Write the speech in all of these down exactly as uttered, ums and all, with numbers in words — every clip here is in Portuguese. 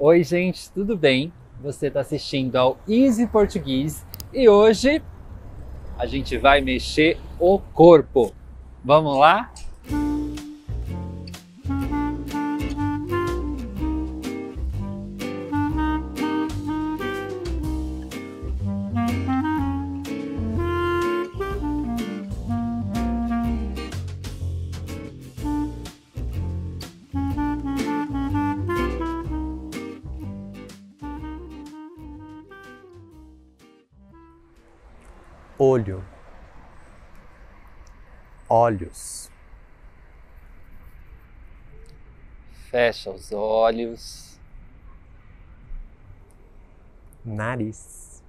Oi gente, tudo bem? Você está assistindo ao Easy Português e hoje a gente vai mexer o corpo. Vamos lá? Olho, olhos, Fecha os olhos, nariz,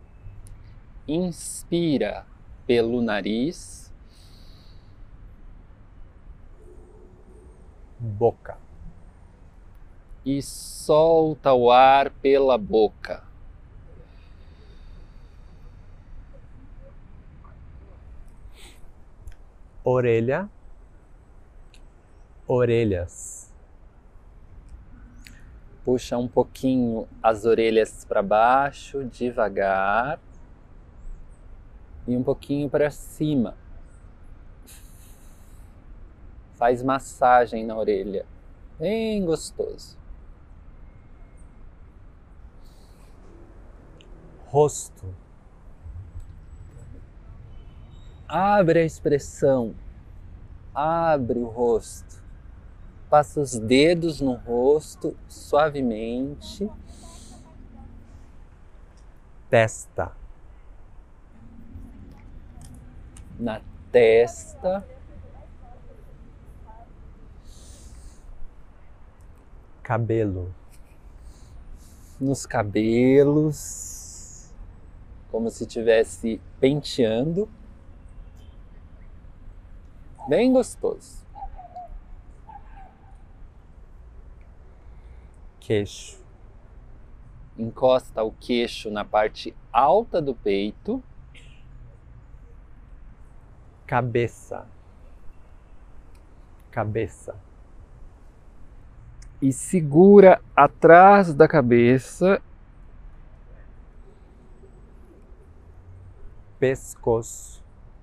inspira pelo nariz, boca, e solta o ar pela boca. orelha, orelhas, Puxa um pouquinho as orelhas para baixo, devagar, e um pouquinho para cima. Faz massagem na orelha, bem gostoso. rosto, Abre a expressão, abre o rosto. Passa os dedos no rosto suavemente. testa, Na testa, cabelo, nos cabelos, como se estivesse penteando. Bem gostoso. queixo, Encosta o queixo na parte alta do peito. cabeça, cabeça, E segura atrás da cabeça. pescoço,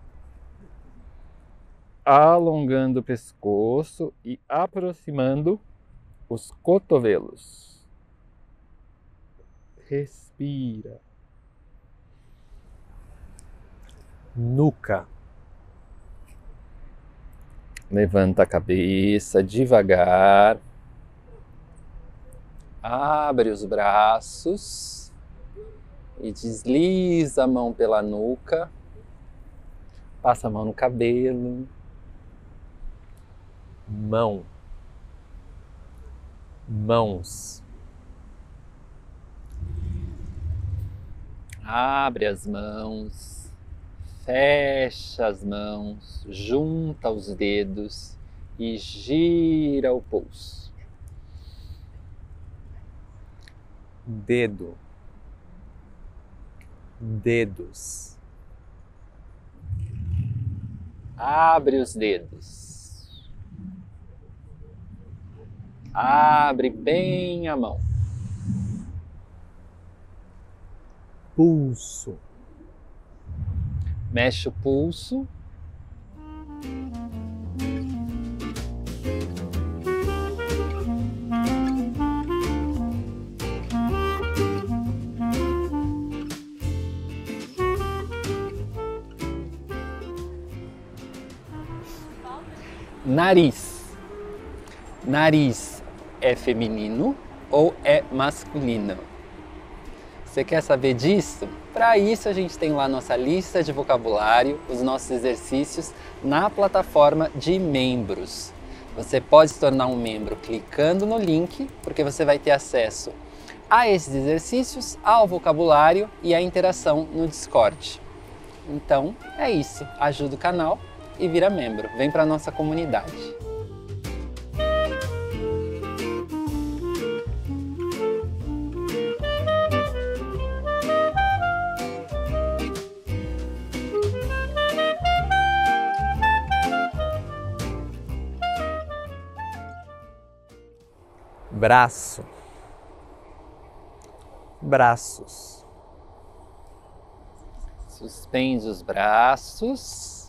Alongando o pescoço e aproximando os cotovelos. Respira. nuca, Levanta a cabeça devagar. Abre os braços e desliza a mão pela nuca. Passa a mão no cabelo. mão, mãos, Abre as mãos. Fecha as mãos. Junta os dedos e gira o pulso. dedo, dedos, Abre os dedos. Abre bem a mão. pulso, Mexe o pulso. Nariz. Nariz é feminino ou é masculino? Você quer saber disso? Para isso a gente tem lá nossa lista de vocabulário, os nossos exercícios na plataforma de membros. Você pode se tornar um membro clicando no link, porque você vai ter acesso a esses exercícios, ao vocabulário e à interação no Discord. Então é isso, ajuda o canal e vira membro. Vem para a nossa comunidade. braço, braços, Suspende os braços.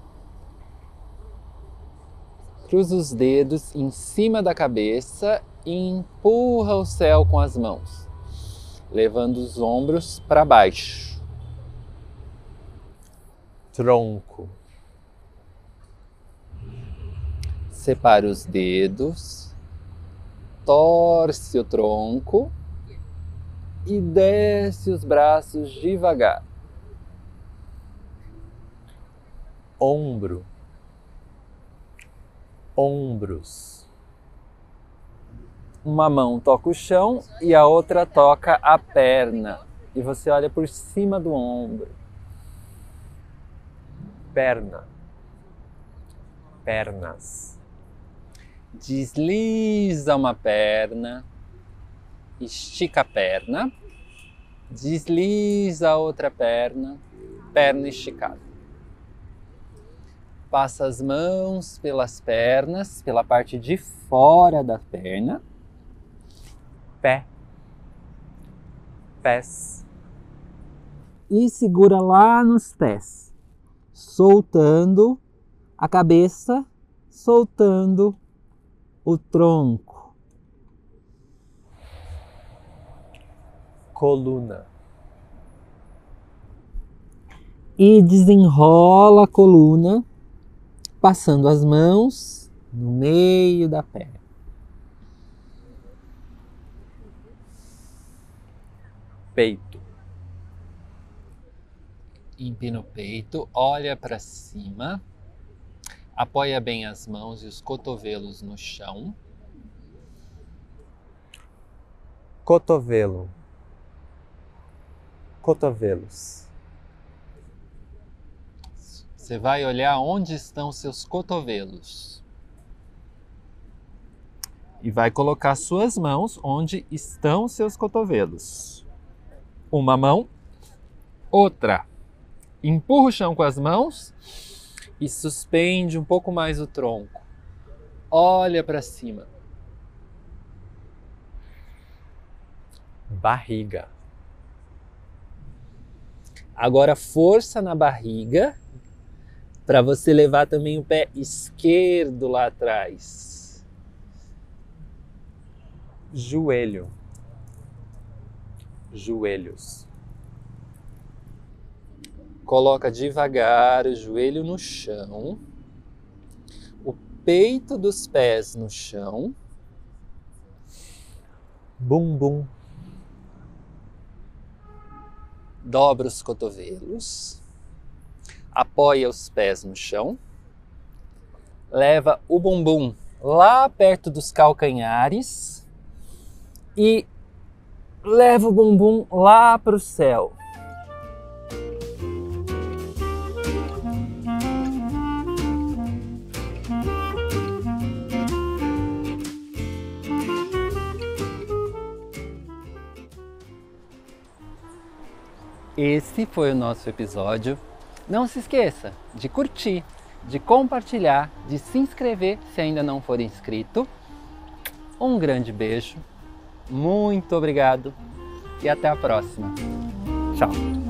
Cruza os dedos em cima da cabeça e empurra o céu com as mãos, levando os ombros para baixo. tronco, Separa os dedos, torce o tronco e desce os braços devagar. ombro, ombros, Uma mão toca o chão e a outra toca a perna. E você olha por cima do ombro. perna, pernas, Desliza uma perna, estica a perna, desliza a outra perna, perna esticada. Passa as mãos pelas pernas, pela parte de fora da perna. pé, pés, E segura lá nos pés, soltando a cabeça, soltando o tronco. coluna, E desenrola a coluna, passando as mãos no meio da perna. peito, Empina o peito, olha para cima, apoia bem as mãos e os cotovelos no chão. cotovelo, cotovelos, Você vai olhar onde estão seus cotovelos. E vai colocar suas mãos onde estão seus cotovelos. Uma mão, outra. Empurra o chão com as mãos e suspende um pouco mais o tronco. Olha para cima. barriga, Agora força na barriga para você levar também o pé esquerdo lá atrás. joelho, joelhos, Coloca devagar o joelho no chão, o peito dos pés no chão, bumbum, dobra os cotovelos, apoia os pés no chão, leva o bumbum lá perto dos calcanhares e leva o bumbum lá para o céu. Esse foi o nosso episódio. Não se esqueça de curtir, de compartilhar, de se inscrever se ainda não for inscrito. Um grande beijo, muito obrigado e até a próxima. Tchau!